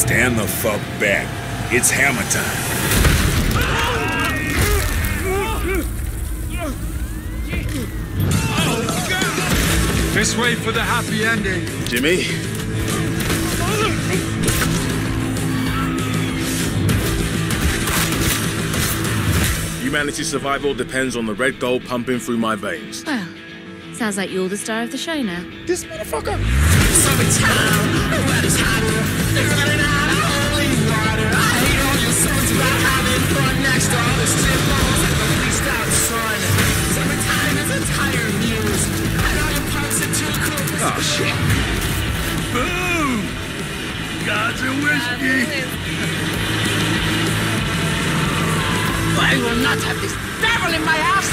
Stand the fuck back. It's hammer time. This way for the happy ending. Jimmy? Humanity's survival depends on the red gold pumping through my veins. Well, sounds like you're the star of the show now. This motherfucker! Summertime, the weather's hotter. They're running out of holy water. I hate all your songs about having fun next to all the strip malls and the least out sun. Summertime is a tired muse. And all your parks are too cool. Oh, shit. Boom! Gods and whiskey. I will not have this devil in my house.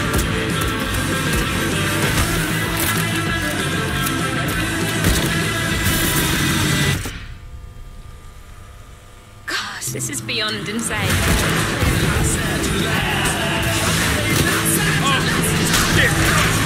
Gosh, this is beyond insane. Oh, shit!